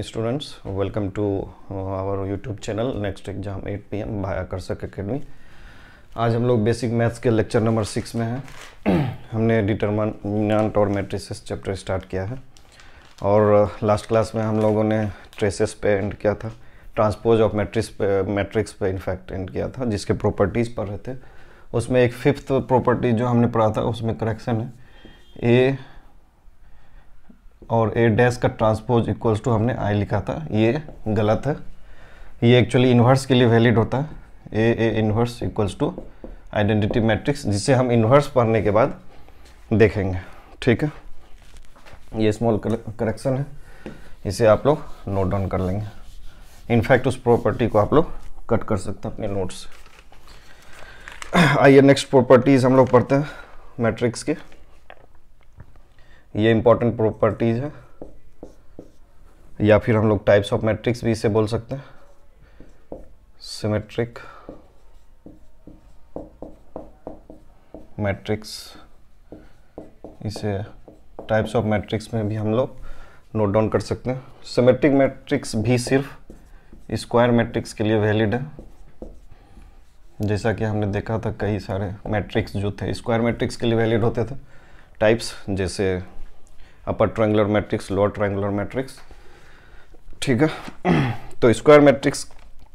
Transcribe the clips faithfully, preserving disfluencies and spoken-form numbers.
students, welcome to uh, our YouTube channel next exam at P M by Aakarshak academy. आज हम लोग basic maths के lecture number six में हैं। हमने डिटरमिनेंट और मैट्रिसेस चैप्टर स्टार्ट किया है और लास्ट क्लास में हम लोगों ने ट्रेसेस पे एंड किया था, ट्रांसपोज ऑफ मैट्रिक्स पे मैट्रिक्स पे इनफैक्ट एंड किया था, जिसके प्रॉपर्टीज़ पढ़ रहे थे। उसमें एक फिफ्थ प्रॉपर्टी जो हमने पढ़ा था उसमें करेक्शन है, ए और ए डैश का ट्रांसपोज इक्वल्स टू हमने आई लिखा था, ये गलत है। ये एक्चुअली इन्वर्स के लिए वैलिड होता है, A A inverse equals to identity matrix, जिसे हम इन्वर्स पढ़ने के बाद देखेंगे। ठीक है, ये स्मॉल करेक्शन है, इसे आप लोग नोट डाउन कर लेंगे। इनफैक्ट उस प्रॉपर्टी को आप लोग कट कर सकते हैं अपने नोट्स से। आइए नेक्स्ट प्रॉपर्टीज हम लोग पढ़ते हैं मैट्रिक्स की। ये इंपॉर्टेंट प्रॉपर्टीज है, या फिर हम लोग टाइप्स ऑफ मैट्रिक्स भी इसे बोल सकते हैं। सिमेट्रिक मैट्रिक्स, इसे टाइप्स ऑफ मैट्रिक्स में भी हम लोग नोट डाउन कर सकते हैं। सिमेट्रिक मैट्रिक्स भी सिर्फ स्क्वायर मैट्रिक्स के लिए वैलिड है, जैसा कि हमने देखा था कई सारे मैट्रिक्स जो थे स्क्वायर मैट्रिक्स के लिए वैलिड होते थे टाइप्स, जैसे upper triangular matrix, lower triangular matrix. ठीक है, तो स्क्वायर मैट्रिक्स,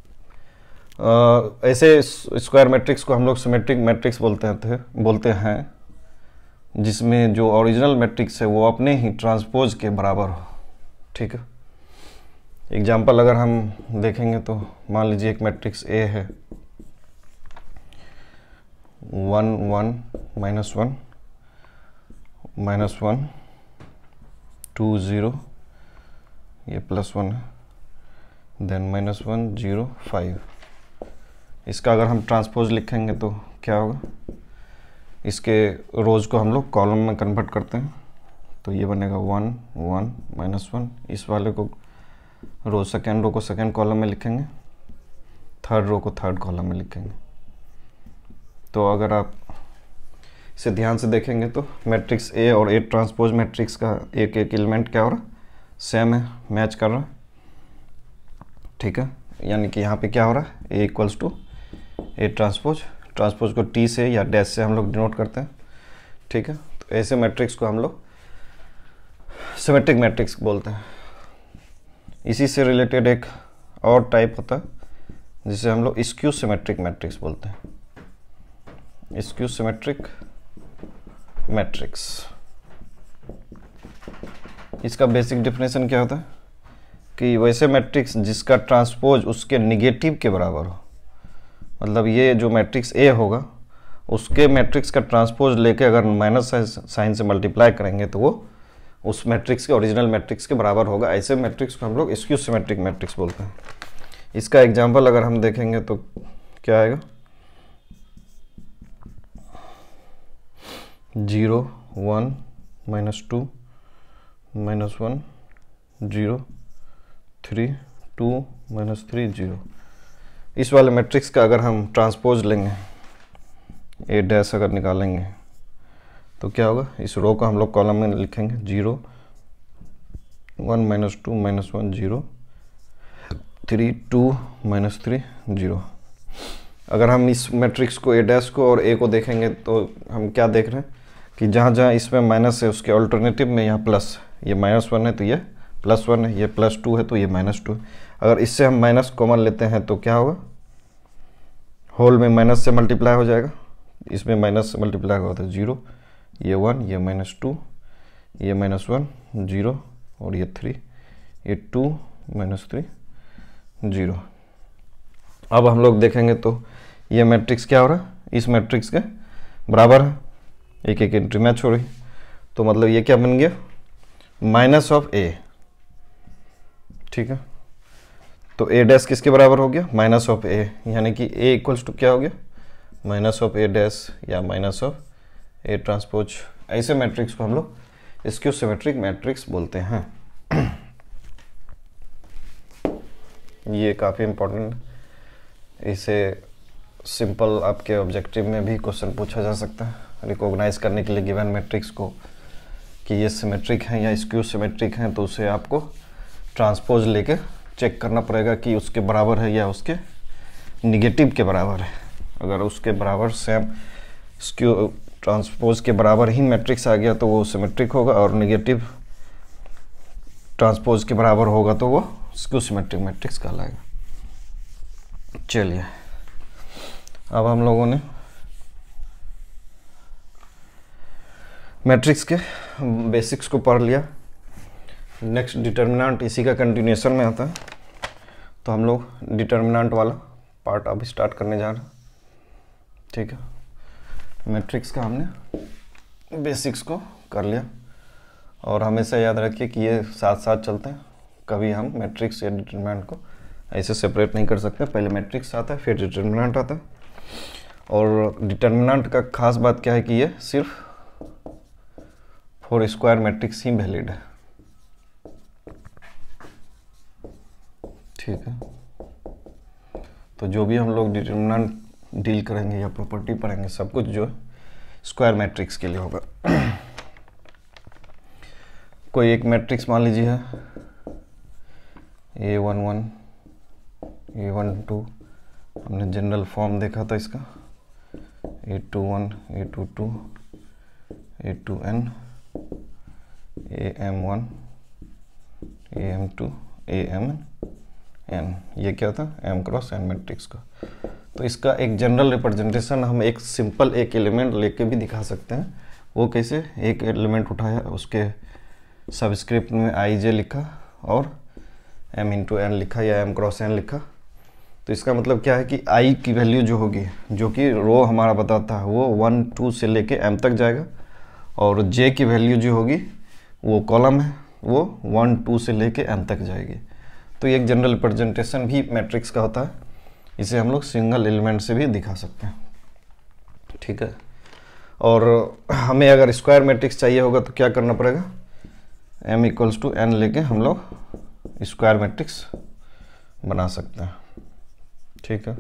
ऐसे स्क्वायर मैट्रिक्स को हम लोग सिमेट्रिक मैट्रिक्स बोलते हैं बोलते हैं जिसमें जो ओरिजिनल मैट्रिक्स है वो अपने ही ट्रांसपोज के बराबर हो। ठीक है, एग्जाम्पल अगर हम देखेंगे तो मान लीजिए एक मैट्रिक्स ए है, one one minus one minus one two zero, ये प्लस वन है, then minus one zero five. इसका अगर हम ट्रांसपोज लिखेंगे तो क्या होगा, इसके रोज को हम लोग कॉलम में कन्वर्ट करते हैं, तो ये बनेगा वन वन माइनस वन। इस वाले को रोज सेकेंड रो को सेकेंड कॉलम में लिखेंगे, थर्ड रो को थर्ड कॉलम में लिखेंगे। तो अगर आप इसे ध्यान से देखेंगे तो मैट्रिक्स ए और ए ट्रांसपोज मैट्रिक्स का एक एक एलिमेंट क्या हो रहा है, सेम है, मैच कर रहा है। ठीक है, यानी कि यहाँ पे क्या हो रहा है, A equals to A transpose. Transpose को टी से या डैश से हम लोग डिनोट करते हैं। ठीक है, तो ऐसे मैट्रिक्स को हम लोग सिमेट्रिक मैट्रिक्स बोलते हैं। इसी से रिलेटेड एक और टाइप होता है जिसे हम लोग स्क्यू सिमेट्रिक मैट्रिक्स बोलते हैं। स्क्यू सिमेट्रिक मैट्रिक्स, इसका बेसिक डेफिनेशन क्या होता है कि वैसे मैट्रिक्स जिसका ट्रांसपोज उसके निगेटिव के बराबर हो, मतलब ये जो मैट्रिक्स ए होगा उसके मैट्रिक्स का ट्रांसपोज लेके अगर माइनस साइन से मल्टीप्लाई करेंगे तो वो उस मैट्रिक्स के ओरिजिनल मैट्रिक्स के बराबर होगा। ऐसे मैट्रिक्स को हम लोग स्क्यू सिमेट्रिक मैट्रिक्स बोलते हैं। इसका एग्जाम्पल अगर हम देखेंगे तो क्या आएगा, zero one minus two minus one zero three two minus three zero. इस वाले मैट्रिक्स का अगर हम ट्रांसपोज लेंगे, ए डैश अगर निकालेंगे तो क्या होगा, इस रो को हम लोग कॉलम में लिखेंगे, zero one minus two minus one zero three two minus three zero. अगर हम इस मैट्रिक्स को ए डैश को और ए को देखेंगे तो हम क्या देख रहे हैं कि जहाँ जहाँ इसमें माइनस है उसके ऑल्टरनेटिव में यहाँ प्लस, ये माइनस वन है तो ये प्लस वन है, ये प्लस टू है तो ये माइनस टू है। अगर इससे हम माइनस कॉमन लेते हैं तो क्या होगा, होल में माइनस से मल्टीप्लाई हो जाएगा, इसमें माइनस से मल्टीप्लाई होगा तो जीरो, ये वन, ये माइनस टू, ये माइनस वन जीरो और ये थ्री, ये टू माइनस थ्री जीरो। अब हम लोग देखेंगे तो ये मैट्रिक्स क्या हो रहा है, इस मैट्रिक्स के बराबर है, एक एक एंट्री मैच हो रही, तो मतलब ये क्या बन गया, माइनस ऑफ ए। ठीक है, तो ए डैश किसके बराबर हो गया, माइनस ऑफ ए, यानी कि ए इक्वल्स टू क्या हो गया, माइनस ऑफ ए डैश या माइनस ऑफ ए ट्रांसपोज। ऐसे मैट्रिक्स को हम लोग स्क्यू सिमेट्रिक मैट्रिक्स बोलते हैं। ये काफ़ी इंपॉर्टेंट, इसे सिंपल आपके ऑब्जेक्टिव में भी क्वेश्चन पूछा जा सकता है, रिकॉग्नाइज करने के लिए गिवन मैट्रिक्स को कि ये सिमेट्रिक है या स्क्यू सिमेट्रिक है, तो उसे आपको ट्रांसपोज लेके चेक करना पड़ेगा कि उसके बराबर है या उसके निगेटिव के बराबर है। अगर उसके बराबर सेम स्क्यू ट्रांसपोज के बराबर ही मैट्रिक्स आ गया तो वो सिमेट्रिक होगा, और निगेटिव ट्रांसपोज के बराबर होगा तो वो स्क्यू सिमेट्रिक मैट्रिक्स कहलाएगा। चलिए अब हम लोगों ने मैट्रिक्स के बेसिक्स को पढ़ लिया। नेक्स्ट डिटर्मिनेंट इसी का कंटिन्यूएशन में आता है, तो हम लोग डिटर्मिनेंट वाला पार्ट अभी स्टार्ट करने जा रहे हैं। ठीक है, मैट्रिक्स का हमने बेसिक्स को कर लिया, और हमेशा याद रखिए कि ये साथ साथ चलते हैं। कभी हम मैट्रिक्स या डिटर्मिनेंट को ऐसे सेपरेट नहीं कर सकते। पहले मैट्रिक्स आता है फिर डिटर्मिनेंट आता है। और डिटर्मिनेंट का खास बात क्या है कि ये सिर्फ फॉर स्क्वायर मैट्रिक्स ही वैलिड है। ठीक है, तो जो भी हम लोग डिटर्मिनेंट डील करेंगे या प्रॉपर्टी पढ़ेंगे, सब कुछ जो है स्क्वायर मैट्रिक्स के लिए होगा। कोई एक मैट्रिक्स मान लीजिए है A one one A one two, हमने जनरल फॉर्म देखा था इसका, A two one A two two A two N A M one A M two A M N, ये क्या था एम क्रॉस एन मैट्रिक्स का। तो इसका एक जनरल रिप्रेजेंटेशन हम एक सिंपल एक एलिमेंट लेके भी दिखा सकते हैं। वो कैसे, एक एलिमेंट उठाया, उसके सबस्क्रिप्ट में आई जे लिखा और एम इंटू एन लिखा या एम क्रॉस एन लिखा। तो इसका मतलब क्या है कि आई की वैल्यू जो होगी, जो कि रो हमारा बताता है, वो वन टू से लेके एम तक जाएगा, और जे की वैल्यू जो होगी वो कॉलम है, वो वन टू से लेके एन तक जाएगी। तो ये एक जनरल रिप्रेजेंटेशन भी मैट्रिक्स का होता है। इसे हम लोग सिंगल एलिमेंट से भी दिखा सकते हैं। ठीक है, और हमें अगर स्क्वायर मैट्रिक्स चाहिए होगा तो क्या करना पड़ेगा, m इक्वल्स टू एन लेके हम लोग स्क्वायर मैट्रिक्स बना सकते हैं। ठीक है,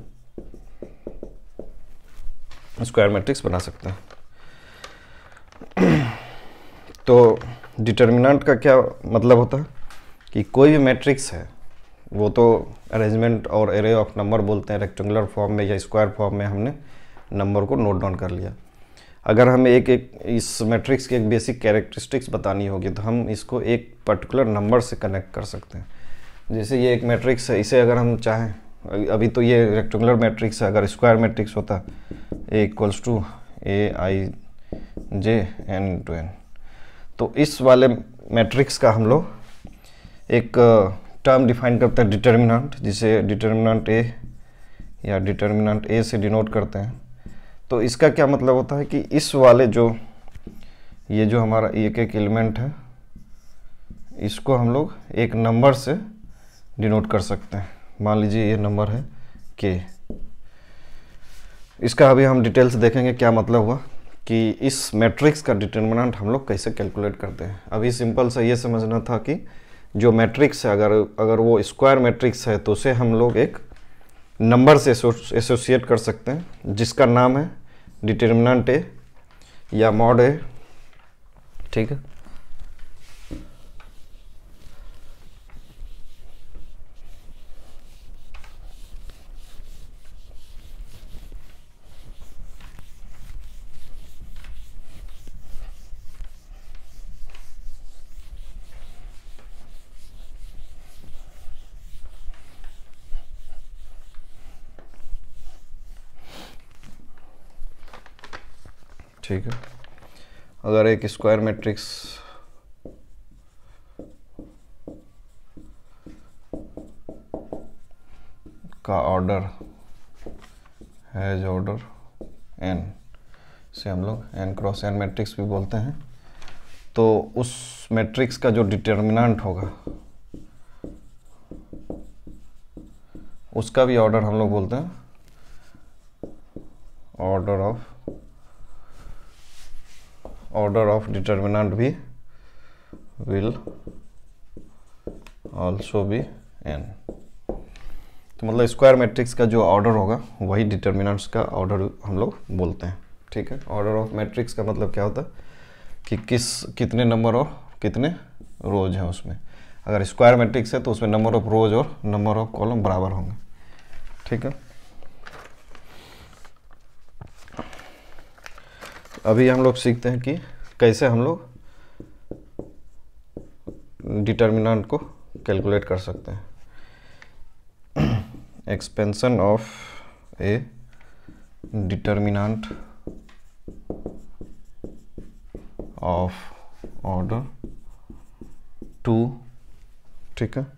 स्क्वायर मैट्रिक्स बना सकते हैं। तो डिटर्मिनेंट का क्या मतलब होता है कि कोई भी मैट्रिक्स है, वो तो अरेंजमेंट और एरे ऑफ नंबर बोलते हैं, रेक्टेंगुलर फॉर्म में या स्क्वायर फॉर्म में हमने नंबर को नोट डाउन कर लिया। अगर हमें एक एक इस मैट्रिक्स की एक बेसिक कैरेक्टरिस्टिक्स बतानी होगी तो हम इसको एक पर्टिकुलर नंबर से कनेक्ट कर सकते हैं। जैसे ये एक मैट्रिक्स है, इसे अगर हम चाहें, अभी तो ये रेक्टेंगुलर मैट्रिक्स है, अगर स्क्वायर मैट्रिक्स होता A equals to A I J N into N, तो इस वाले मैट्रिक्स का हम लोग एक टर्म डिफाइन करते हैं डिटर्मिनेंट, जिसे डिटर्मिनेंट ए या डिटर्मिनेंट ए से डिनोट करते हैं। तो इसका क्या मतलब होता है कि इस वाले जो ये जो हमारा एक एक एलिमेंट है, इसको हम लोग एक नंबर से डिनोट कर सकते हैं। मान लीजिए ये नंबर है के। इसका अभी हम डिटेल से देखेंगे क्या मतलब हुआ कि इस मैट्रिक्स का डिटर्मिनेंट हम लोग कैसे कैलकुलेट करते हैं। अभी सिंपल सा ये समझना था कि जो मैट्रिक्स है, अगर अगर वो स्क्वायर मैट्रिक्स है तो उसे हम लोग एक नंबर से एसोसिएट कर सकते हैं, जिसका नाम है डिटर्मिनेंट ए या मॉड ए। ठीक है, ठीक है, अगर एक स्क्वायर मैट्रिक्स का ऑर्डर हैज ऑर्डर एन, से हम लोग एन क्रॉस एन मैट्रिक्स भी बोलते हैं, तो उस मैट्रिक्स का जो डिटर्मिनेंट होगा उसका भी ऑर्डर हम लोग बोलते हैं order of order of determinant भी विल ऑल्सो बी एन। तो मतलब स्क्वायर मैट्रिक्स का जो ऑर्डर होगा वही डिटर्मिनेंट्स का ऑर्डर हम लोग बोलते हैं। ठीक है, ऑर्डर ऑफ मैट्रिक्स का मतलब क्या होता है कि किस कितने नंबर और कितने रोज हैं उसमें। अगर स्क्वायर मैट्रिक्स है तो उसमें नंबर ऑफ रोज और नंबर ऑफ कॉलम बराबर होंगे। ठीक है, अभी हम लोग सीखते हैं कि कैसे हम लोग डिटर्मिनेंट को कैलकुलेट कर सकते हैं। Expansion of a determinant of order two, ठीक है,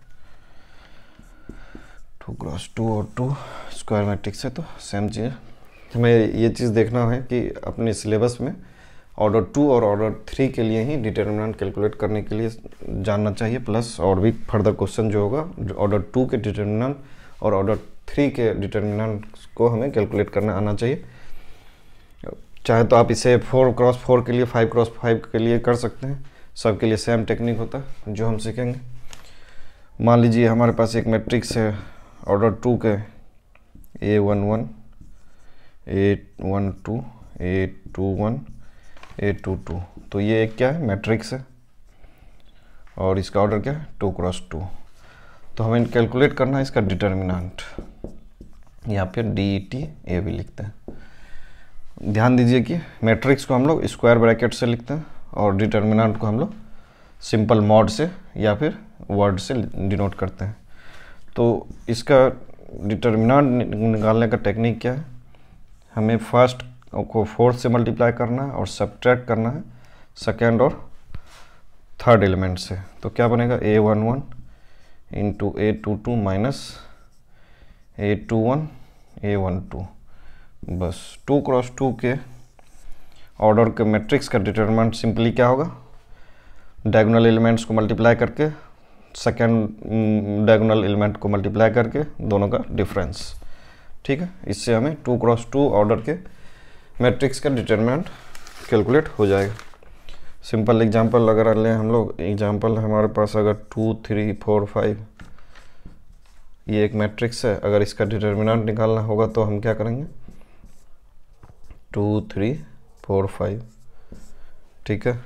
टू क्रॉस टू और टू स्क्वायर मैट्रिक्स है तो सेम चीज़। हमें ये चीज़ देखना है कि अपने सिलेबस में ऑर्डर टू और ऑर्डर थ्री के लिए ही डिटर्मिनेंट कैलकुलेट करने के लिए जानना चाहिए, प्लस और भी फर्दर क्वेश्चन जो होगा ऑर्डर टू के डिटर्मिनेंट और ऑर्डर थ्री के डिटर्मिनेंट को हमें कैलकुलेट करना आना चाहिए। चाहे तो आप इसे फोर क्रॉस फोर के लिए, फाइव क्रॉस फाइव के लिए कर सकते हैं, सबके लिए सेम टेक्निक होता है जो हम सीखेंगे। मान लीजिए हमारे पास एक मैट्रिक्स है ऑर्डर टू के A one one, A one two, A two one, A two two, तो ये एक क्या है मैट्रिक्स है और इसका ऑर्डर क्या है टू क्रॉस टू। तो हमें कैलकुलेट करना है इसका डिटर्मिनेंट, यहाँ पे डी टी ए भी लिखते हैं। ध्यान दीजिए कि मैट्रिक्स को हम लोग स्क्वायर ब्रैकेट से लिखते हैं और डिटर्मिनेंट को हम लोग सिंपल मॉड से या फिर वर्ड से डिनोट करते हैं। तो इसका डिटर्मिनेंट निकालने का टेक्निक क्या है, हमें फर्स्ट को फोर्थ से मल्टीप्लाई करना है और सब्ट्रैक्ट करना है सेकेंड और थर्ड एलिमेंट से। तो क्या बनेगा A one one into A two two minus A two one A one two, बस टू क्रॉस टू के ऑर्डर के मैट्रिक्स का डिटर्मिनेंट सिंपली क्या होगा, डायगोनल एलिमेंट्स को मल्टीप्लाई करके सेकेंड डायगोनल एलिमेंट को मल्टीप्लाई करके दोनों का डिफरेंस। ठीक है, इससे हमें टू क्रॉस टू ऑर्डर के मैट्रिक्स का डिटर्मिनेंट कैलकुलेट हो जाएगा। सिंपल एग्जांपल अगर लें हम लोग, एग्जांपल हमारे पास अगर टू थ्री फोर फाइव ये एक मैट्रिक्स है, अगर इसका डिटर्मिनेंट निकालना होगा तो हम क्या करेंगे, टू थ्री फोर फाइव, ठीक है।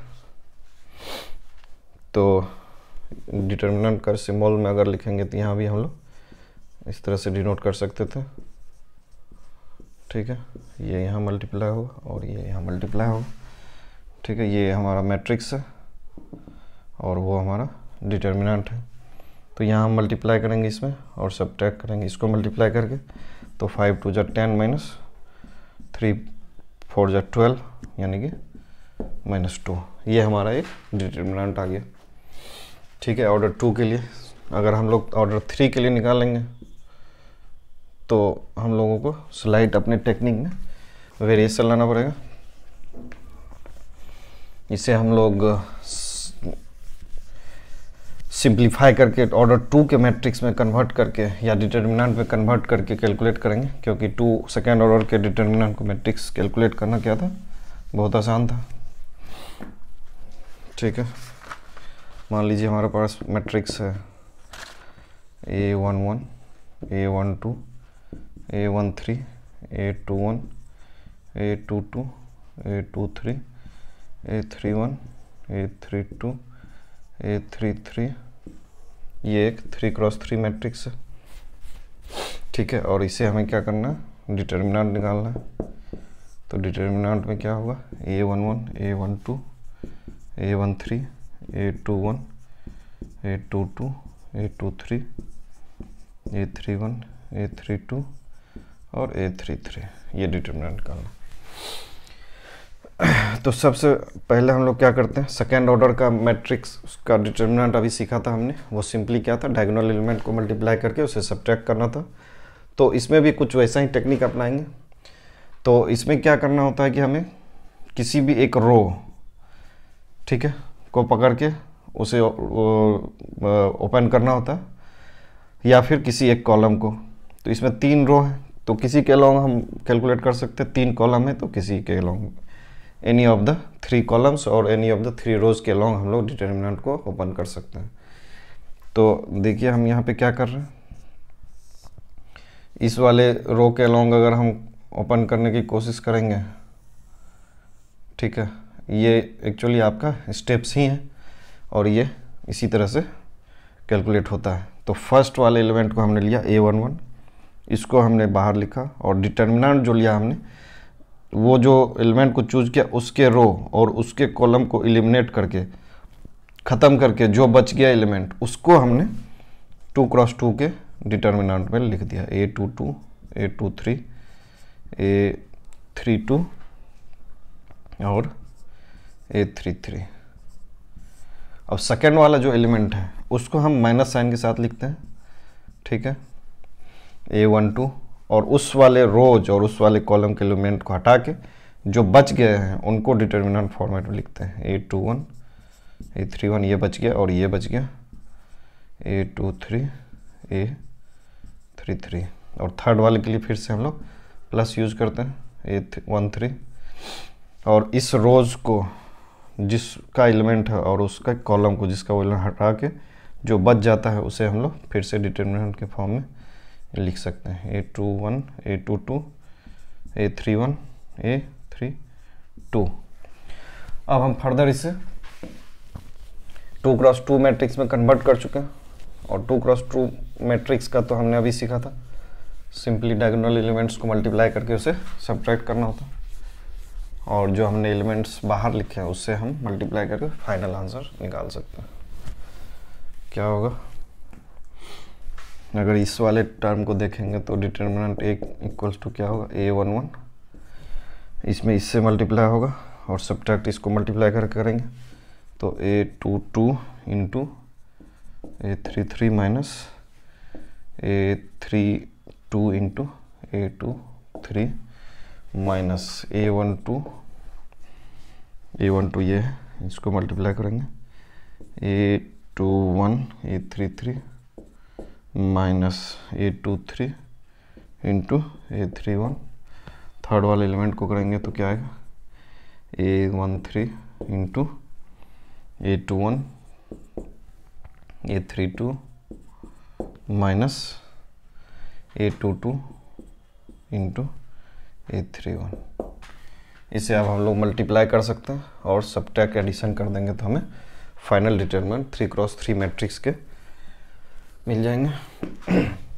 तो डिटर्मिनेंट का सिंबल में अगर लिखेंगे तो यहाँ भी हम लोग इस तरह से डिनोट कर सकते थे। ठीक है, ये यहाँ मल्टीप्लाई होगा और ये यहाँ मल्टीप्लाई होगा। ठीक है, ये हमारा मैट्रिक्स है और वो हमारा डिटर्मिनेंट है। तो यहाँ हम मल्टीप्लाई करेंगे इसमें और सब्ट्रैक्ट करेंगे इसको मल्टीप्लाई करके, तो फाइव टू जा टेन माइनस थ्री फोर जा ट्वेल्व यानी कि माइनस टू, ये हमारा एक डिटर्मिनेंट आ गया। ठीक है, ऑर्डर टू के लिए। अगर हम लोग ऑर्डर थ्री के लिए निकालेंगे तो हम लोगों को स्लाइड अपने टेक्निक में वेरिएशन लाना पड़ेगा। इसे हम लोग सिंप्लीफाई करके ऑर्डर टू के मैट्रिक्स में कन्वर्ट करके या डिटर्मिनेंट में कन्वर्ट करके कैलकुलेट करेंगे, क्योंकि टू सेकेंड ऑर्डर के डिटर्मिनेंट को मैट्रिक्स कैलकुलेट करना क्या था, बहुत आसान था। ठीक है, मान लीजिए हमारे पास मैट्रिक्स है A one one, A one two, A one three, A two one, A two two, A two three, A three one, A three two, A three three, ये एक थ्री क्रॉस थ्री मैट्रिक्स है। ठीक है, और इसे हमें क्या करना है, डिटर्मिनेंट निकालना है। तो डिटर्मिनेंट में क्या होगा, A one one, A one two, A one three, A two one, A two two, A two three, A three one, A three two और ए थ्री थ्री, ये डिटर्मिनेंट निकालना। तो सबसे पहले हम लोग क्या करते हैं, सेकेंड ऑर्डर का मैट्रिक्स का डिटर्मिनेंट अभी सीखा था हमने, वो सिंपली क्या था, डायगोनल एलिमेंट को मल्टीप्लाई करके उसे सब्ट्रैक्ट करना था। तो इसमें भी कुछ वैसा ही टेक्निक अपनाएंगे। तो इसमें क्या करना होता है कि हमें किसी भी एक रो, ठीक है, को पकड़ के उसे ओपन करना होता है, या फिर किसी एक कॉलम को। तो इसमें तीन रो है तो किसी के अलोंग हम कैलकुलेट कर सकते हैं, तीन कॉलम है तो किसी के along, any of the three columns और any of the three rows के अलोंग हम लोग डिटर्मिनेंट को ओपन कर सकते हैं। तो देखिए हम यहाँ पे क्या कर रहे हैं, इस वाले रो के अलोंग अगर हम ओपन करने की कोशिश करेंगे, ठीक है, ये एक्चुअली आपका स्टेप्स ही हैं और ये इसी तरह से कैलकुलेट होता है। तो फर्स्ट वाले एलिमेंट को हमने लिया ए वन वन, इसको हमने बाहर लिखा और डिटर्मिनेंट जो लिया हमने वो जो एलिमेंट को चूज किया उसके रो और उसके कॉलम को एलिमिनेट करके ख़त्म करके जो बच गया एलिमेंट उसको हमने टू क्रॉस टू के डिटर्मिनेंट में लिख दिया, A two two, A two three, A three two और ए थ्री थ्री। अब सेकेंड वाला जो एलिमेंट है उसको हम माइनस साइन के साथ लिखते हैं, ठीक है, ए वन टू, और उस वाले रोज और उस वाले कॉलम के एलिमेंट को हटा के जो बच गए हैं उनको डिटर्मिनेंट फॉर्मेट में लिखते हैं, A two one, A three one, ये बच गया और ये बच गया, A two three, A three three. और थर्ड वाले के लिए फिर से हम लोग प्लस यूज करते हैं, ए वन थ्री, और इस रोज को जिसका एलिमेंट है और उसका कॉलम को जिसका वो एलिमेंट हटा के जो बच जाता है उसे हम लोग फिर से डिटर्मिनेंट के फॉर्म में लिख सकते हैं, A two one, A two two, A three one, A three two. अब हम फर्दर इसे टू क्रॉस टू मैट्रिक्स में कन्वर्ट कर चुके हैं, और टू क्रॉस टू मैट्रिक्स का तो हमने अभी सीखा था, सिंपली डायगोनल एलिमेंट्स को मल्टीप्लाई करके उसे सब्ट्रैक्ट करना होता, और जो हमने एलिमेंट्स बाहर लिखे हैं उससे हम मल्टीप्लाई करके फाइनल आंसर निकाल सकते हैं। क्या होगा अगर इस वाले टर्म को देखेंगे तो डिटर्मिनेंट ए इक्वल्स टू क्या होगा, ए वन वन, इसमें इससे मल्टीप्लाई होगा और सब्ट्रैक्ट इसको मल्टीप्लाई करके करेंगे तो A two two into A three three minus A three two into A two three minus A one two, A one two ये है, इसको मल्टीप्लाई करेंगे, A two one, A three three minus A two three into A three one. Third वाले element को करेंगे तो क्या आएगा, A one three into A two one, A three two minus A two two into A three one. इसे अब हम लोग मल्टीप्लाई कर सकते हैं और सबट्रैक्ट एडिशन कर देंगे तो हमें final determinant three cross three matrix के मिल जाएंगे।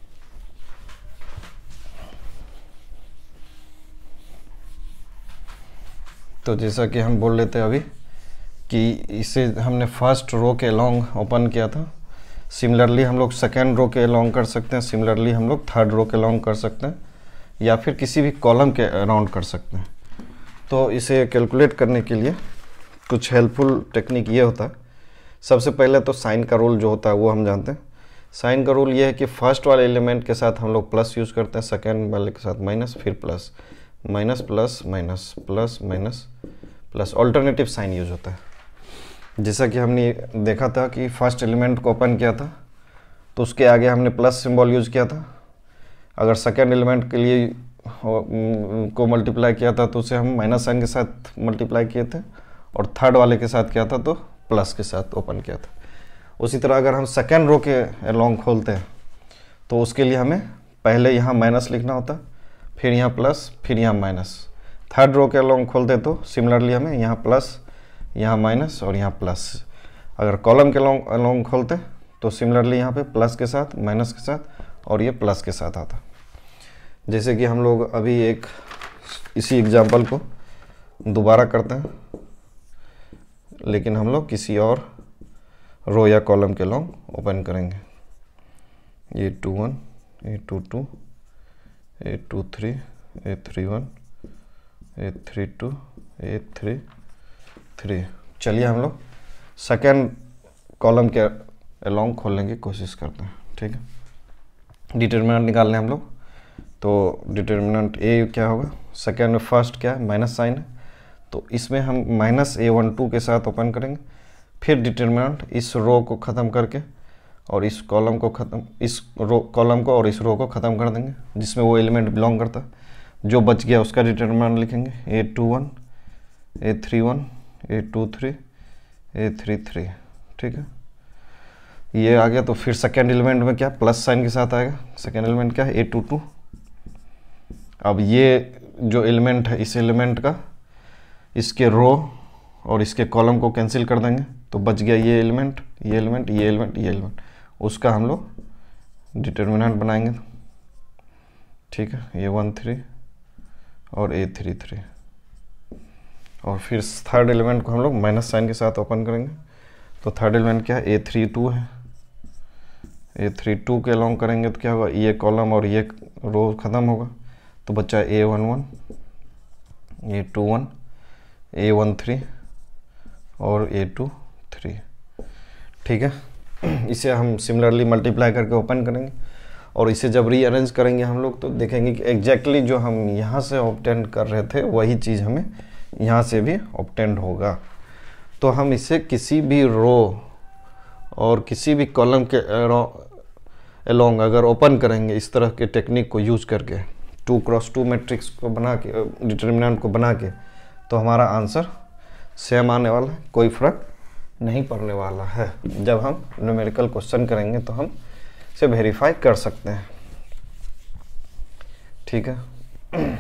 तो जैसा कि हम बोल लेते हैं अभी कि इसे हमने फर्स्ट रो के अलोंग ओपन किया था, सिमिलरली हम लोग सेकेंड रो के अलोंग कर सकते हैं, सिमिलरली हम लोग थर्ड रो के अलोंग कर सकते हैं, या फिर किसी भी कॉलम के अराउंड कर सकते हैं। तो इसे कैलकुलेट करने के लिए कुछ हेल्पफुल टेक्निक ये होता है, सबसे पहले तो साइन का रूल जो होता है वो हम जानते हैं। साइन का रूल ये है कि फर्स्ट वाले एलिमेंट के साथ हम लोग प्लस यूज़ करते हैं, सेकेंड वाले के साथ माइनस, फिर plus, minus plus minus plus minus plus, alternative sign use होता है। जैसा कि हमने देखा था कि फर्स्ट एलिमेंट को ओपन किया था तो उसके आगे हमने प्लस सिंबल यूज़ किया था, अगर सेकेंड एलिमेंट के लिए को मल्टीप्लाई किया था तो उसे हम माइनस साइन के साथ मल्टीप्लाई किए थे, और थर्ड वाले के साथ किया था तो प्लस के साथ ओपन किया था। उसी तरह अगर हम सेकेंड रो के अलोंग खोलते हैं तो उसके लिए हमें पहले यहाँ माइनस लिखना होता है, फिर यहाँ प्लस, फिर यहाँ माइनस। थर्ड रो के अलोंग खोलते तो सिमिलरली हमें यहाँ प्लस, यहाँ माइनस और यहाँ प्लस। अगर कॉलम के अलोंग अलोंग खोलते तो सिमिलरली यहाँ पे प्लस के साथ, माइनस के साथ और ये प्लस के साथ आता। जैसे कि हम लोग अभी एक इसी एग्जाम्पल को दोबारा करते हैं, लेकिन हम लोग किसी और रो या कॉलम के अलोंग ओपन करेंगे। A two one, A two two, A two three, A three one, A three two, A three three. चलिए हम लोग सेकेंड कॉलम के अलोंग खोलने की कोशिश करते हैं, ठीक है। डिटर्मिनेंट निकालने हम लोग, तो डिटर्मिनेंट ए क्या होगा, सेकेंड में फर्स्ट क्या है, माइनस साइन है, तो इसमें हम माइनस ए वन टू के साथ ओपन करेंगे, फिर डिटर्मिनेंट इस रो को ख़त्म करके और इस कॉलम को ख़त्म, इस रो कॉलम को और इस रो को ख़त्म कर देंगे जिसमें वो एलिमेंट बिलोंग करता है। जो बच गया उसका डिटर्मिनेंट लिखेंगे, A two one, A three one, A two three, A three three, ठीक है। ये आ गया तो फिर सेकेंड एलिमेंट में क्या प्लस साइन के साथ आएगा, सेकेंड एलिमेंट क्या है, ए टू टू। अब ये जो एलिमेंट है इस एलिमेंट का इसके रो और इसके कॉलम को कैंसिल कर देंगे तो बच गया ये एलिमेंट, ये एलिमेंट, ये एलिमेंट, ये एलिमेंट, उसका हम लोग डिटर्मिनेंट बनाएंगे, ठीक है। ए वन थ्री और ए थ्री थ्री, और फिर थर्ड एलिमेंट को हम लोग माइनस साइन के साथ ओपन करेंगे। तो थर्ड एलिमेंट क्या है, ए थ्री टू है, ए थ्री टू के अलॉन्ग करेंगे तो क्या होगा, ये कॉलम और ये रो खत्म होगा, तो बच्चा A one one, A two one, A one three और ए टू थ्री, ठीक है। इसे हम सिमिलरली मल्टीप्लाई करके ओपन करेंगे, और इसे जब रीअरेंज करेंगे हम लोग तो देखेंगे कि एग्जैक्टली जो हम यहाँ से ऑब्टेन कर रहे थे वही चीज़ हमें यहाँ से भी ऑब्टेन होगा। तो हम इसे किसी भी रो और किसी भी कॉलम के अलोंग अगर ओपन करेंगे इस तरह के टेक्निक को यूज करके, टू क्रॉस टू मैट्रिक्स को बना के, डिटर्मिनेंट को बना के, तो हमारा आंसर सेम आने वाला है, कोई फर्क नहीं पड़ने वाला है। जब हम न्यूमेरिकल क्वेश्चन करेंगे तो हम इसे वेरीफाई कर सकते हैं, ठीक है।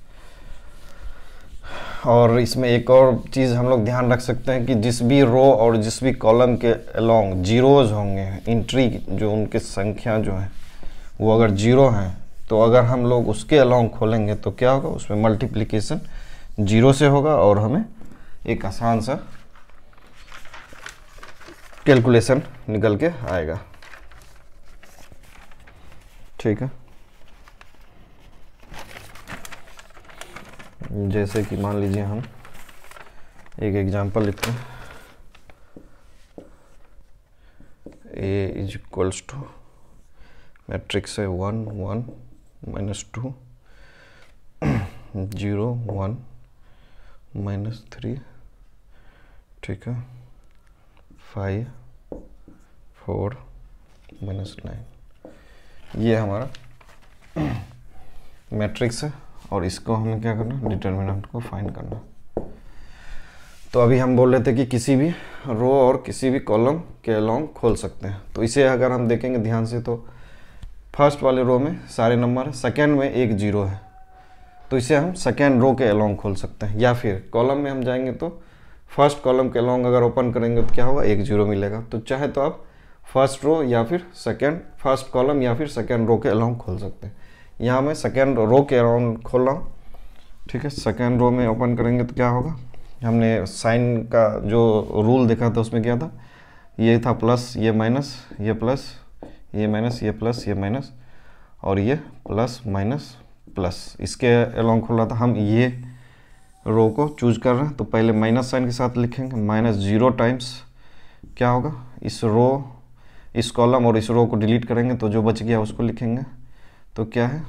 और इसमें एक और चीज़ हम लोग ध्यान रख सकते हैं कि जिस भी रो और जिस भी कॉलम के अलोंग जीरोज होंगे, एंट्री जो उनकी संख्या जो है वो अगर जीरो हैं, तो अगर हम लोग उसके अलोंग खोलेंगे तो क्या होगा, उसमें मल्टीप्लिकेशन जीरो से होगा और हमें एक आसान सा कैलकुलेशन निकल के आएगा, ठीक है। जैसे कि मान लीजिए हम एक एग्जांपल लिखते हैं, A is equals to matrix है one one minus two zero one minus three, ठीक है, फाइव फोर माइनस नाइन, ये हमारा मैट्रिक्स है, और इसको हमें क्या करना, डिटर्मिनेंट को फाइंड करना। तो अभी हम बोल रहे थे कि किसी भी रो और किसी भी कॉलम के अलोंग खोल सकते हैं। तो इसे अगर हम देखेंगे ध्यान से तो फर्स्ट वाले रो में सारे नंबर है, सेकेंड में एक जीरो है, तो इसे हम सेकेंड रो के अलोंग खोल सकते हैं। या फिर कॉलम में हम जाएंगे तो फर्स्ट कॉलम के अलोंग अगर ओपन करेंगे तो क्या होगा, एक जीरो मिलेगा। तो चाहे तो आप फर्स्ट रो या फिर सेकेंड, फर्स्ट कॉलम या फिर सेकेंड रो के अलोंग खोल सकते हैं। यहाँ मैं सेकेंड रो के अराउंड खोल रहा हूँ, ठीक है। सेकेंड रो में ओपन करेंगे तो क्या होगा, हमने साइन का जो रूल देखा था उसमें क्या था, ये था प्लस, ये माइनस, ये प्लस, ये माइनस, ये प्लस, ये माइनस, और ये प्लस माइनस प्लस, इसके अलोंग खोल रहा था। हम ये रो को चूज कर रहे हैं तो पहले माइनस साइन के साथ लिखेंगे, माइनस जीरो टाइम्स क्या होगा, इस रो, इस कॉलम और इस रो को डिलीट करेंगे तो जो बच गया उसको लिखेंगे। तो क्या है,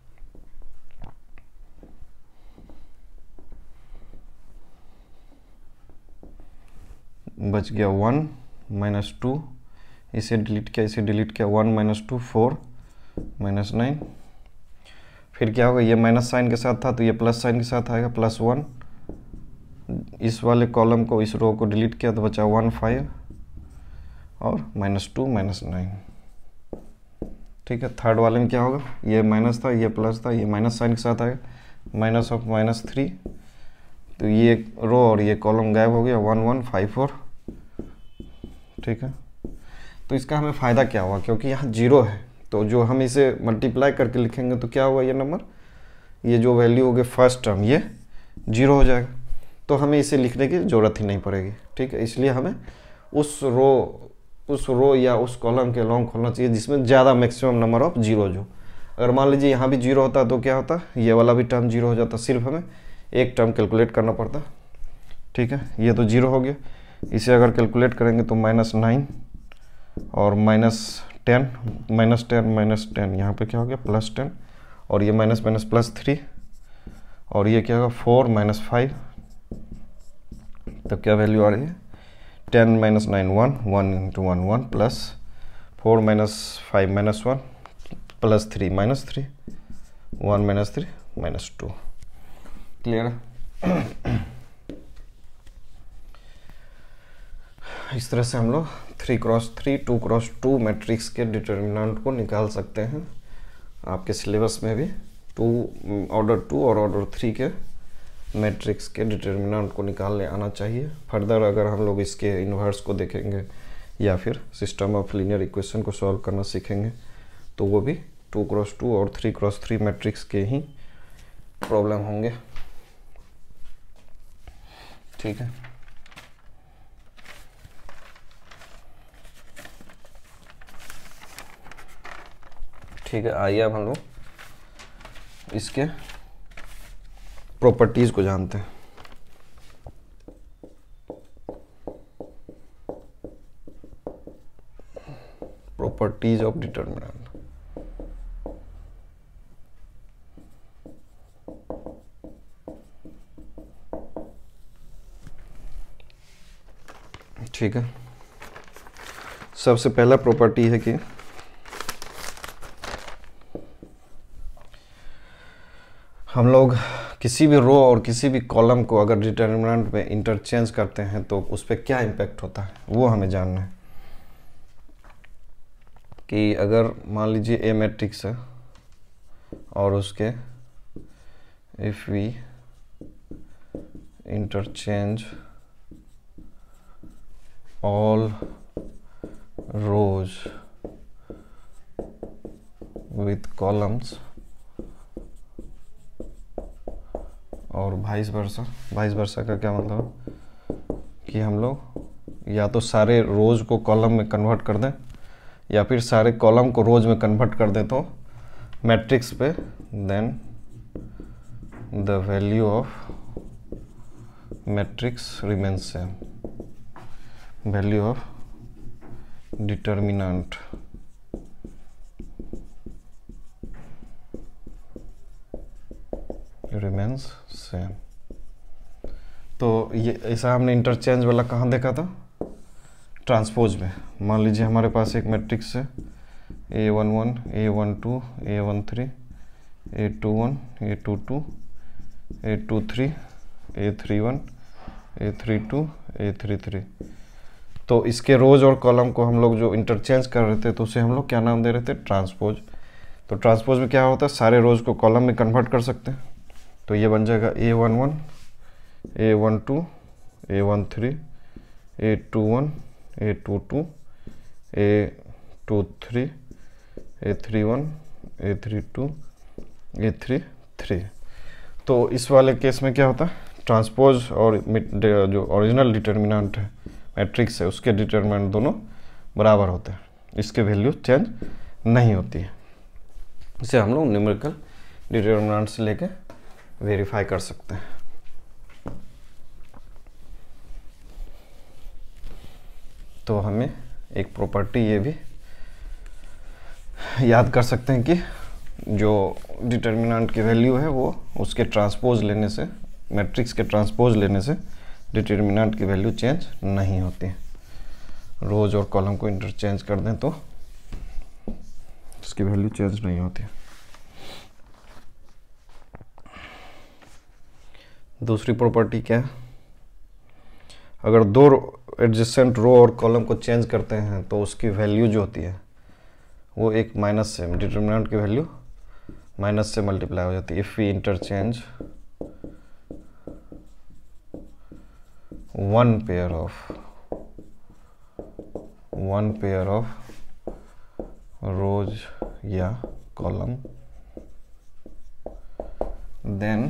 बच गया वन माइनस टू, इसे डिलीट किया, इसे डिलीट किया, one minus two four minus nine, फिर क्या होगा, ये माइनस साइन के साथ था तो ये प्लस साइन के साथ आएगा, प्लस वन, इस वाले कॉलम को, इस रो को डिलीट किया तो बचा वन फाइव और माइनस टू माइनस नाइन, ठीक है। थर्ड वाले में क्या होगा, ये माइनस था, ये प्लस था, ये माइनस साइन के साथ आएगा, माइनस ऑफ माइनस थ्री, तो ये रो और ये कॉलम गायब हो गया, वन वन फाइव फोर, ठीक है। तो इसका हमें फ़ायदा क्या हुआ, क्योंकि यहाँ जीरो है तो जो हम इसे मल्टीप्लाई करके लिखेंगे तो क्या हुआ, ये नंबर, ये जो वैल्यू हो गई फर्स्ट टर्म ये जीरो हो जाएगा, तो हमें इसे लिखने की ज़रूरत ही नहीं पड़ेगी, ठीक है। इसलिए हमें उस रो उस रो या उस कॉलम के अलोंग खोलना चाहिए जिसमें ज़्यादा मैक्सिमम नंबर ऑफ जीरो जो, अगर मान लीजिए यहाँ भी जीरो होता तो क्या होता, ये वाला भी टर्म जीरो हो जाता, सिर्फ हमें एक टर्म कैलकुलेट करना पड़ता, ठीक है। ये तो जीरो हो गया, इसे अगर कैलकुलेट करेंगे तो माइनस नाइन और minus ten, minus ten minus ten, यहाँ पे क्या हो गया, प्लस टेन, और ये माइनस माइनस प्लस थ्री, और ये क्या होगा, फोर माइनस फाइव, तो क्या वैल्यू आ रही है, ten minus nine one, one into one one, plus four minus five minus one, plus three minus three, one minus three minus two, clear है। इस तरह से हम लोग three cross three, two cross two matrix के determinant को निकाल सकते हैं। आपके सिलेबस में भी टू ऑर्डर टू और ऑर्डर थ्री के मैट्रिक्स के डिटर्मिनेंट को निकालने आना चाहिए। फर्दर अगर हम लोग इसके इन्वर्स को देखेंगे या फिर सिस्टम ऑफ लीनियर इक्वेशन को सॉल्व करना सीखेंगे तो वो भी टू क्रॉस टू और थ्री क्रॉस थ्री मैट्रिक्स के ही प्रॉब्लम होंगे। ठीक है, ठीक है। आइए अब हम लोग इसके प्रॉपर्टीज को जानते हैं। Properties of determinant. ठीक है, सबसे पहला प्रॉपर्टी है कि हम लोग किसी भी रो और किसी भी कॉलम को अगर डिटर्मिनेंट में इंटरचेंज करते हैं तो उस पर क्या इम्पैक्ट होता है वो हमें जानना है। कि अगर मान लीजिए ए मैट्रिक्स है और उसके if we interchange all rows with columns और वाइस वर्सा। वाइस वर्सा का क्या मतलब कि हम लोग या तो सारे रोज को कॉलम में कन्वर्ट कर दें या फिर सारे कॉलम को रोज में कन्वर्ट कर दें तो मैट्रिक्स पे then the value of matrix remains same. Value of determinant remains same. तो ये ऐसा हमने इंटरचेंज वाला कहाँ देखा था? ट्रांसपोज में। मान लीजिए हमारे पास एक मैट्रिक्स है A one one, A one two, A one three, A two one, A two two, A two three, A three one, A three two, A three three. तो इसके रोज और कॉलम को हम लोग जो इंटरचेंज कर रहे थे तो उसे हम लोग क्या नाम दे रहे थे? ट्रांसपोज। तो ट्रांसपोज में क्या होता है? सारे रोज को कॉलम में कन्वर्ट कर सकते हैं। तो ये बन जाएगा A one one, A one two, A one three, A two one, A two two, A two three, A three one, A three two, A three three. तो इस वाले केस में क्या होता है? ट्रांसपोज और जो ओरिजिनल डिटर्मिनेंट है मैट्रिक्स है उसके डिटर्मिनेंट दोनों बराबर होते हैं, इसके वैल्यू चेंज नहीं होती है। इसे हम लोग न्यूमेरिकल डिटर्मिनेंट से लेके वेरीफाई कर सकते हैं। तो हमें एक प्रॉपर्टी ये भी याद कर सकते हैं कि जो डिटर्मिनेंट की वैल्यू है वो उसके ट्रांसपोज लेने से, मैट्रिक्स के ट्रांसपोज लेने से डिटर्मिनेंट की वैल्यू चेंज नहीं होती। रोज और कॉलम को इंटरचेंज कर दें तो उसकी वैल्यू चेंज नहीं होती। दूसरी प्रॉपर्टी क्या है? अगर दो एडजेसेंट रो और कॉलम को चेंज करते हैं तो उसकी वैल्यू जो होती है वो एक माइनस से, डिटर्मिनेंट की वैल्यू माइनस से मल्टीप्लाई हो जाती है। If we interchange one pair of one pair of rows या column then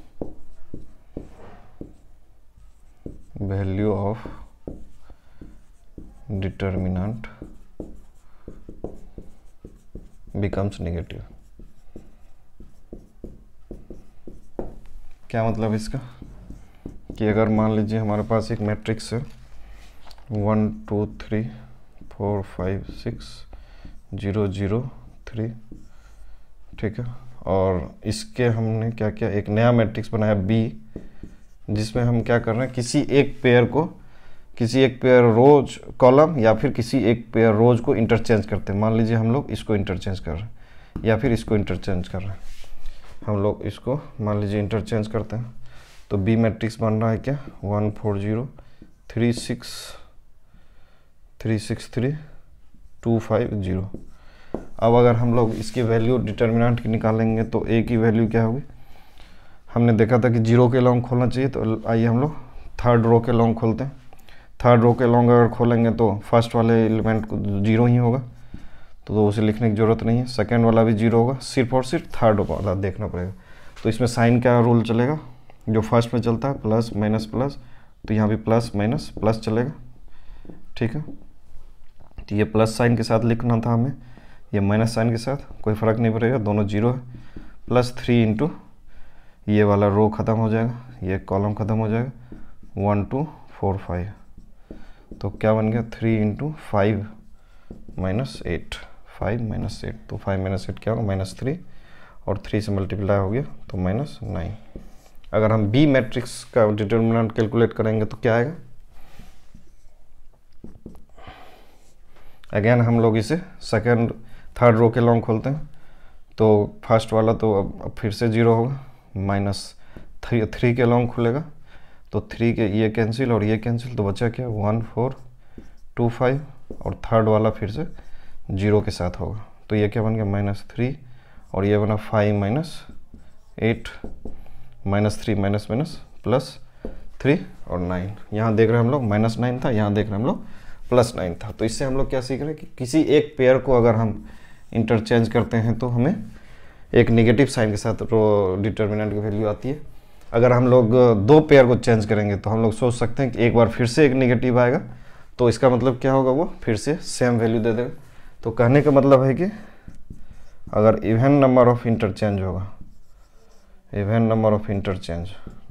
value of determinant becomes negative। क्या मतलब इसका? कि अगर मान लीजिए हमारे पास एक मैट्रिक्स है one two three four five six zero zero three, ठीक है, और इसके हमने क्या किया, एक नया मैट्रिक्स बनाया बी, जिसमें हम क्या कर रहे हैं, किसी एक पेयर को, किसी एक पेयर रोज कॉलम या फिर किसी एक पेयर रोज को इंटरचेंज करते हैं। मान लीजिए हम लोग इसको इंटरचेंज कर रहे हैं या फिर इसको इंटरचेंज कर रहे हैं। हम लोग इसको मान लीजिए इंटरचेंज करते हैं तो बी मैट्रिक्स बन रहा है क्या? One four zero three six three six three two five zero. अब अगर हम लोग इसकी वैल्यू डिटर्मिनेंट की निकालेंगे तो ए की वैल्यू क्या होगी? हमने देखा था कि जीरो के लॉन्ग खोलना चाहिए, तो आइए हम लोग थर्ड रो के लॉन्ग खोलते हैं। थर्ड रो के लॉन्ग अगर खोलेंगे तो फर्स्ट वाले एलिमेंट को जीरो ही होगा, तो, तो उसे लिखने की ज़रूरत नहीं है। सेकेंड वाला भी जीरो होगा, सिर्फ और सिर्फ थर्ड वाला देखना पड़ेगा। तो इसमें साइन का रूल चलेगा जो फर्स्ट में चलता है, प्लस माइनस प्लस, तो यहाँ भी प्लस माइनस प्लस चलेगा, ठीक है। तो ये प्लस साइन के साथ लिखना था हमें, ये माइनस साइन के साथ, कोई फ़र्क नहीं पड़ेगा, दोनों जीरो है। प्लस थ्री इंटू ये वाला रो ख़त्म हो जाएगा, ये कॉलम ख़त्म हो जाएगा, वन टू फोर फाइव, तो क्या बन गया three into five minus eight, five minus eight, तो फाइव माइनस एट क्या होगा माइनस थ्री, और थ्री से मल्टीप्लाई हो गया तो माइनस नाइन। अगर हम बी मैट्रिक्स का डिटर्मिनेंट कैलकुलेट करेंगे तो क्या आएगा, अगेन हम लोग इसे सेकेंड थर्ड रो के लॉन्ग खोलते हैं, तो फर्स्ट वाला तो अब, अब फिर से जीरो होगा, माइनस थ्री थ्री के लॉन्ग खुलेगा, तो थ्री के ये कैंसिल और ये कैंसिल, तो बचा क्या वन फोर टू फाइव, और थर्ड वाला फिर से जीरो के साथ होगा, तो ये क्या बन गया माइनस थ्री, और ये बना five minus eight, minus three minus minus plus three और नाइन। यहाँ देख रहे हैं हम लोग माइनस नाइन था, यहाँ देख रहे हैं हम लोग प्लस नाइन था। तो इससे हम लोग क्या सीख रहे हैं कि किसी एक पेयर को अगर हम इंटरचेंज करते हैं तो हमें एक नेगेटिव साइन के साथ रो डिटर्मिनेंट की वैल्यू आती है। अगर हम लोग दो पेयर को चेंज करेंगे तो हम लोग सोच सकते हैं कि एक बार फिर से एक नेगेटिव आएगा, तो इसका मतलब क्या होगा, वो फिर से सेम वैल्यू दे देगा। तो कहने का मतलब है कि अगर इवन नंबर ऑफ इंटरचेंज होगा, इवन नंबर ऑफ इंटरचेंज,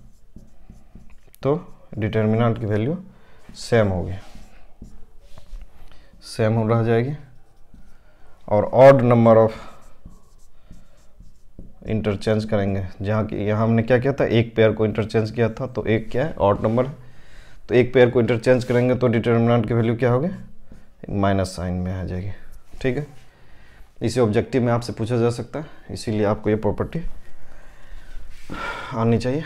तो डिटर्मिनेंट की वैल्यू सेम होगी, सेम हो रह जाएगी। और ऑड नंबर ऑफ इंटरचेंज करेंगे, जहाँ की यहाँ हमने क्या किया था, एक पेयर को इंटरचेंज किया था, तो एक क्या है ऑड नंबर, तो एक पेयर को इंटरचेंज करेंगे तो डिटर्मिनेंट की वैल्यू क्या होगी, माइनस साइन में आ जाएगी, ठीक है। इसे ऑब्जेक्टिव में आपसे पूछा जा सकता है, इसीलिए आपको ये प्रॉपर्टी आनी चाहिए।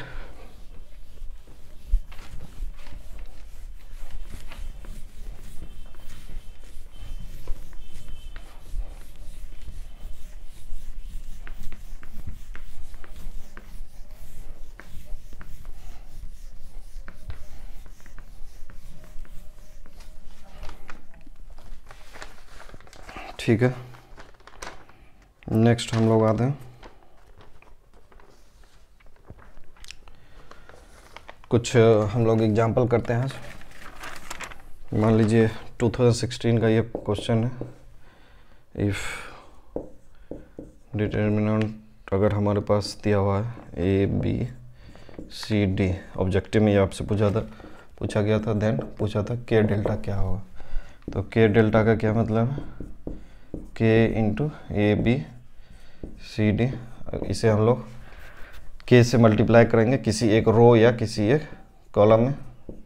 ठीक है, नेक्स्ट हम लोग आते हैं कुछ हम लोग एग्जाम्पल करते हैं आज। मान लीजिए टू थाउजेंड सिक्सटीन का ये क्वेश्चन है, इफ़ डिटर्मिनेंट अगर हमारे पास दिया हुआ है A B C D, objective में ये आपसे पूछा था पूछा गया था, देन पूछा था के डेल्टा क्या होगा। तो के डेल्टा का क्या मतलब है, K into A B C D, इसे हम लोग के से मल्टीप्लाई करेंगे किसी एक रो या किसी एक कॉलम में।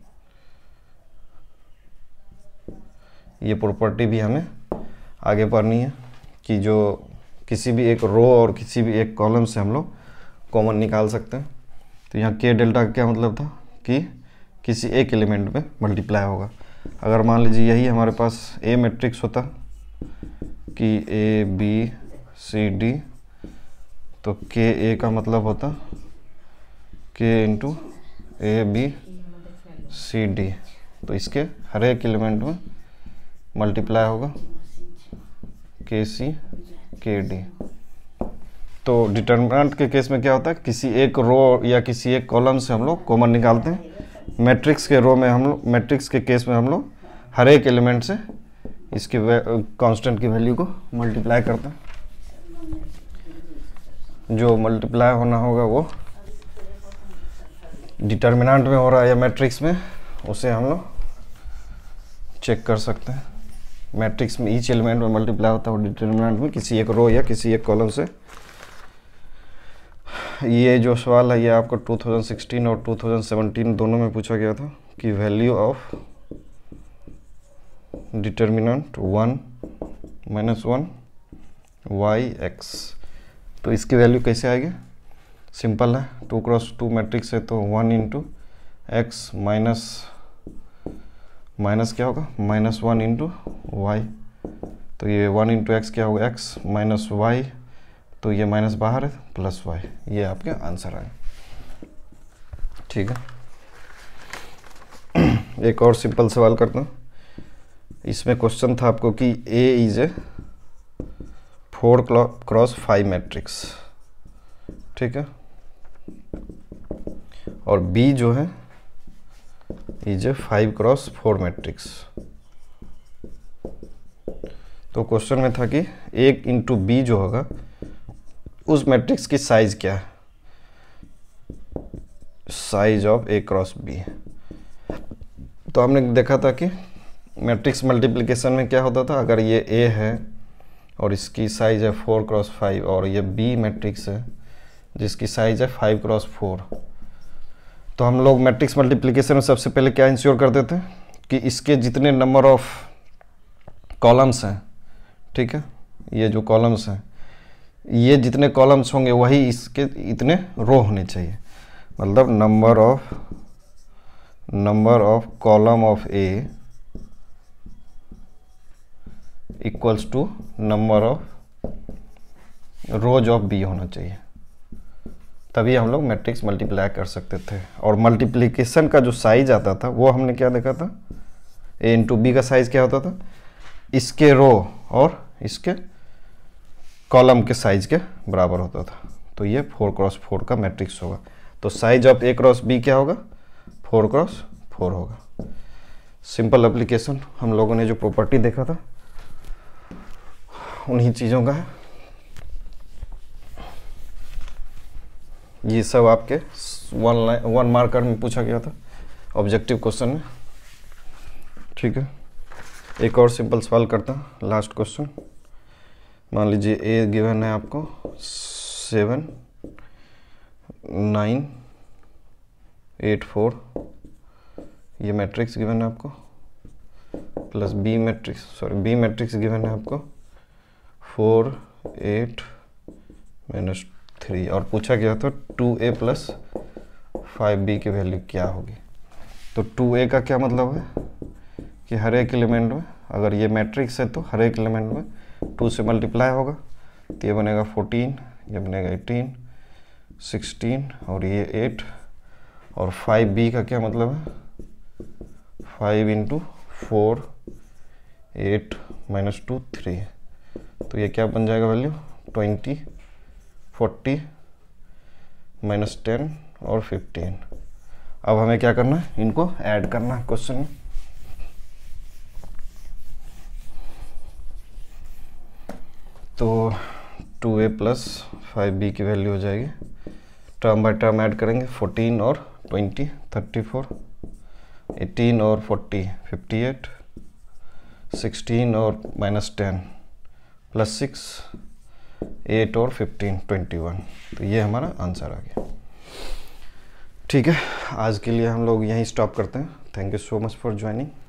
ये प्रॉपर्टी भी हमें आगे पढ़नी है कि जो किसी भी एक रो और किसी भी एक कॉलम से हम लोग कॉमन निकाल सकते हैं। तो यहाँ के डेल्टा का क्या मतलब था कि किसी एक एलिमेंट में मल्टीप्लाई होगा। अगर मान लीजिए यही हमारे पास ए मैट्रिक्स होता कि ए बी सी डी, तो के ए का मतलब होता K into A B C D, तो इसके हर एक एलिमेंट में मल्टीप्लाई होगा के सी के डी। तो डिटर्मिनेंट के केस में क्या होता है, किसी एक रो या किसी एक कॉलम से हम लोग कॉमन निकालते हैं। मैट्रिक्स के रो में हम लोग मैट्रिक्स के केस में हम लोग हर एक एलिमेंट से इसके कांस्टेंट की वैल्यू को मल्टीप्लाई करते हैं। जो मल्टीप्लाई होना होगा वो डिटर्मिनेंट में हो रहा है या मैट्रिक्स में, उसे हम लोग चेक कर सकते हैं। मैट्रिक्स में ईच एलिमेंट में मल्टीप्लाई होता है और डिटर्मिनेंट में किसी एक रो या किसी एक कॉलम से। ये जो सवाल है ये आपको टू थाउजेंड सिक्सटीन और टू थाउजेंड सेवेंटीन दोनों में पूछा गया था कि value of determinant one minus one Y X, तो इसकी वैल्यू कैसे आएगी। सिंपल है, टू क्रॉस टू मैट्रिक्स है तो one into X minus minus क्या होगा माइनस वन इंटू वाई, तो ये वन इंटू एक्स क्या होगा एक्स माइनस वाई, तो ये माइनस बाहर है प्लस वाई, ये आपके आंसर आए। ठीक है। एक और सिंपल सवाल करता हूँ। इसमें क्वेश्चन था आपको कि A is a four cross five matrix, ठीक है, और बी जो है is a five cross four matrix. तो क्वेश्चन में था कि एक इंटू बी जो होगा उस मैट्रिक्स की साइज क्या है, size of A cross B. तो हमने देखा था कि मैट्रिक्स मल्टीप्लिकेशन में क्या होता था, अगर ये ए है और इसकी साइज है फोर क्रॉस फाइव और ये बी मैट्रिक्स है जिसकी साइज है फाइव क्रॉस फोर, तो हम लोग मैट्रिक्स मल्टीप्लिकेशन में सबसे पहले क्या इंश्योर करते थे कि इसके जितने नंबर ऑफ कॉलम्स हैं, ठीक है, ये जो कॉलम्स हैं ये जितने कॉलम्स होंगे वही इसके इतने रो होने चाहिए। मतलब number of number of column of A equals to number of rows of B होना चाहिए, तभी हम लोग मैट्रिक्स मल्टीप्लाई कर सकते थे। और मल्टीप्लिकेशन का जो साइज आता था वो हमने क्या देखा था, ए इंटू बी का साइज क्या होता था, इसके रो और इसके कॉलम के साइज के बराबर होता था। तो ये फोर क्रॉस फोर का मैट्रिक्स होगा। तो size of A cross B क्या होगा, फोर क्रॉस फोर होगा। सिंपल एप्लीकेशन हम लोगों ने जो प्रॉपर्टी देखा था उन्हीं चीज़ों का है। ये सब आपके वन लाइन वन मार्कर में पूछा गया था ऑब्जेक्टिव क्वेश्चन में, ठीक है। एक और सिंपल सवाल करता हूँ, लास्ट क्वेश्चन। मान लीजिए ए गिवन है आपको सेवन नाइन एट फोर, ये मैट्रिक्स गिवन है आपको, plus B matrix sorry B matrix given है आपको फोर एट माइनस थ्री, और पूछा गया था two A plus five B की वैल्यू क्या होगी। तो टू ए का क्या मतलब है कि हर एक एलिमेंट में, अगर ये मैट्रिक्स है तो हर एक एलिमेंट में टू से मल्टीप्लाई होगा, तो ये बनेगा फोर्टीन, ये बनेगा एटीन, सिक्सटीन और ये एट। और फाइव बी का क्या मतलब है, five into four eight minus two three, तो ये क्या बन जाएगा value twenty, forty minus ten और फिफ्टीन। अब हमें क्या करना है, इनको ऐड करना है क्वेश्चन में। तो two A plus five B की वैल्यू हो जाएगी, टर्म बाय टर्म ऐड करेंगे, फोर्टीन और ट्वेंटी थर्टी फोर, एटीन और फोर्टी फिफ्टी एट, सिक्सटीन और minus ten plus six eight और फिफ्टीन ट्वेंटी वन। तो ये हमारा आंसर आ गया, ठीक है। आज के लिए हम लोग यहीं स्टॉप करते हैं। Thank you so much for joining.